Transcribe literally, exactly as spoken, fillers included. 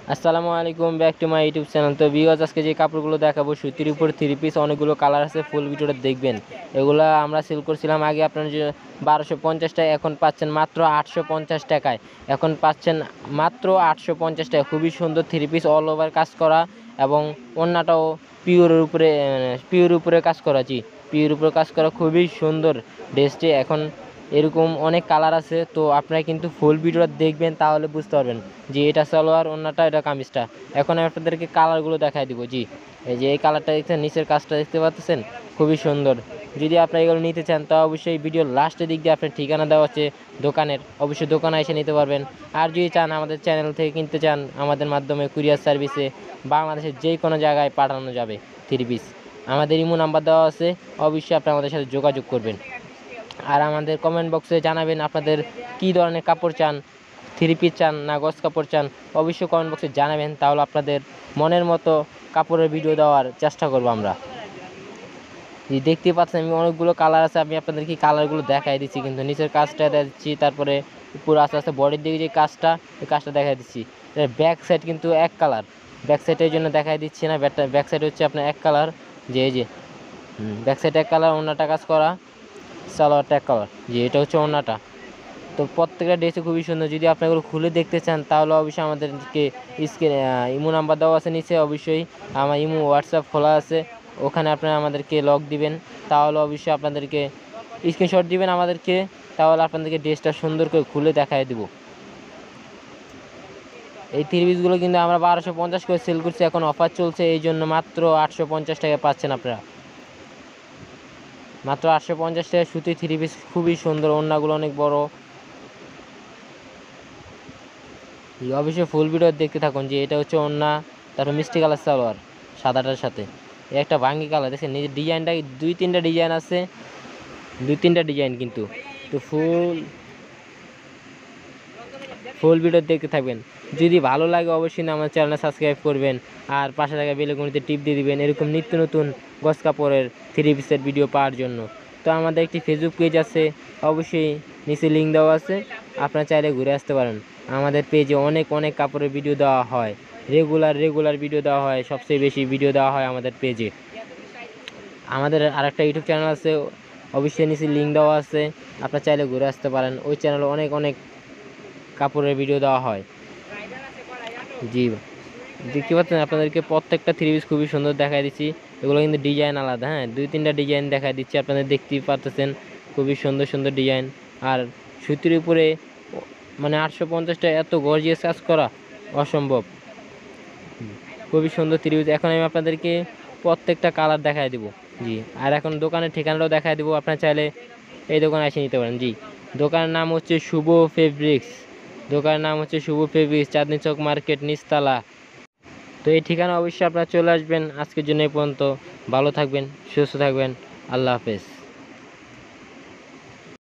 আসসালামু আলাইকুম, back to my YouTube channel. তো ভিউয়ার্স, আজকে যে কাপড়গুলো দেখাবো সুতির উপর থ্রি পিস, অনেকগুলো কালার আছে, ফুল ভিডিওটা দেখবেন। এগুলো আমরা সেল করছিলাম আগে আপনার যে বারোশো পঞ্চাশ টাকা, এখন পাচ্ছেন মাত্র আটশো পঞ্চাশ টাকায়। এখন পাচ্ছেন মাত্র আটশো পঞ্চাশ টাকা। খুবই সুন্দর থ্রি পিস, অল ওভার কাজ করা এবং অন্যটাও পিওরের উপরে পিওর উপরে কাজ করা। জি, পিওর উপরে কাজ করা, খুবই সুন্দর ড্রেসটি। এখন এরকম অনেক কালার আছে, তো আপনারা কিন্তু ফুল ভিডিওটা দেখবেন, তাহলে বুঝতে পারবেন যে এটা সালোয়ার, অন্যটা এটা কামিজটা। এখন আমি আপনাদেরকে কালারগুলো দেখাই দিব। জি, এই যে এই কালারটা দেখছেন, নিচের কাজটা দেখতে পাচ্ছেন, খুবই সুন্দর। যদি আপনারা এগুলো নিতে চান, তো অবশ্যই ভিডিওর লাস্টের দিক দিয়ে আপনার ঠিকানা দেওয়া আছে দোকানের, অবশ্যই দোকানে এসে নিতে পারবেন। আর যদি চান আমাদের চ্যানেল থেকে কিনতে চান, আমাদের মাধ্যমে কুরিয়ার সার্ভিসে বাংলাদেশের যে কোনো জায়গায় পাঠানো যাবে থ্রি পিস। আমাদের ইমো নাম্বার দেওয়া আছে, অবশ্যই আপনি আমাদের সাথে যোগাযোগ করবেন। আর আমাদের কমেন্ট বক্সে জানাবেন আপনাদের কী ধরনের কাপড় চান, থ্রি পিস চান না গজ কাপড় চান, অবশ্যই কমেন্ট বক্সে জানাবেন। তাহলে আপনাদের মনের মতো কাপড়ের ভিডিও দেওয়ার চেষ্টা করবো আমরা। যে দেখতে পাচ্ছেন, আমি অনেকগুলো কালার আছে, আমি আপনাদেরকে কালারগুলো দেখাই দিচ্ছি, কিন্তু নিচের কাজটা দিচ্ছি, তারপরে পুরো আস্তে আস্তে বডির দিকে যে কাজটা, ওই কাজটা দেখাই দিচ্ছি। ব্যাক সাইড কিন্তু এক কালার, ব্যাক সাইডের জন্য দেখাই দিচ্ছি না, ব্যাক সাইড হচ্ছে আপনার এক কালার। যে এই যে ব্যাক সাইড এক কালার, অন্যটা কাজ করা, সালোয়ারটা এক কালার। যে এটা হচ্ছে অন্যটা। তো প্রত্যেকটা ড্রেসে খুবই সুন্দর। যদি আপনি এগুলো খুলে দেখতে চান, তাহলে অবশ্যই আমাদেরকে স্ক্রিনে ইমো নাম্বার দেওয়া আছে নিচে, অবশ্যই আমার ইমো হোয়াটসঅ্যাপ খোলা আছে, ওখানে আপনারা আমাদেরকে লক দিবেন। তাহলে অবশ্যই আপনাদেরকে স্ক্রিনশট দিবেন আমাদেরকে, তাহলে আপনাদেরকে ড্রেসটা সুন্দর করে খুলে দেখাই দেবো। এই থ্রি পিসগুলো কিন্তু আমরা বারোশো পঞ্চাশ করে সেল করছি, এখন অফার চলছে, এই জন্য মাত্র আটশো পঞ্চাশ টাকা পাচ্ছেন আপনারা। মাত্র আটশো পঞ্চাশ টাকা সুতি থ্রি পিস, খুবই সুন্দর, ওড়নাগুলো অনেক বড়। অবশ্যই ফুল ভিডিও দেখতে থাকুন। যে এটা হচ্ছে ওড়না, তারপর মিষ্টি কালার সালোয়ার সাদাটার সাথে একটা ভাঙ্গি কালার। দেখছেন নিজের ডিজাইনটা, দুই তিনটা ডিজাইন আছে, দুই তিনটা ডিজাইন কিন্তু। তো ফুল ফুল ভিডিও দেখতে থাকবেন। যদি ভালো লাগে অবশ্যই না আমার চ্যানেলটা সাবস্ক্রাইব করবেন, আর পাশে থাকা বেলআইকনটিতে টিপ দিয়ে দিবেন, এরকম নিত্য নতুন গজ কাপড়ের থ্রি পিসের ভিডিও পাওয়ার জন্য। তো আমাদের একটি ফেসবুক পেজ আছে, অবশ্যই নিচে লিঙ্ক দেওয়া আছে, আপনারা চাইলে ঘুরে আসতে পারেন। আমাদের পেজে অনেক অনেক কাপড়ের ভিডিও দেওয়া হয়, রেগুলার রেগুলার ভিডিও দেওয়া হয়, সবচেয়ে বেশি ভিডিও দেওয়া হয় আমাদের পেজে। আমাদের আরেকটা ইউটিউব চ্যানেল আছে, অবশ্যই নিচে লিঙ্ক দেওয়া আছে, আপনারা চাইলে ঘুরে আসতে পারেন। ওই চ্যানেলে অনেক অনেক কাপড়ের ভিডিও দেওয়া হয়। জি, দেখতে পাচ্ছেন আপনাদেরকে প্রত্যেকটা থ্রি পিস খুবই সুন্দর দেখাই দিচ্ছি। এগুলো কিন্তু ডিজাইন আলাদা, হ্যাঁ, দুই তিনটা ডিজাইন দেখাই দিচ্ছি, আপনাদের দেখতেই পাচ্ছেন, খুবই সুন্দর সুন্দর ডিজাইন। আর সুতির উপরে মানে আটশো পঞ্চাশটা এত গর্জিয়াস কাজ করা অসম্ভব, খুবই সুন্দর থ্রি পিস। এখন আমি আপনাদেরকে প্রত্যেকটা কালার দেখাই দেবো। জি, আর এখন দোকানের ঠিকানাটাও দেখাই দেবো, আপনারা চাইলে এই দোকানে এসে নিতে পারেন। জি, দোকানের নাম হচ্ছে শুভ ফেব্রিক্স, দোকানের নাম হচ্ছে শুভ ফেব্রিক্স, চাঁদনী চক মার্কেট, নিচতলা। তো এই ঠিকানা অবশ্যই আপনারা চলে আসবেন। আজকের জন্য এই পর্যন্ত, ভালো থাকবেন, সুস্থ থাকবেন, আল্লাহ হাফেজ।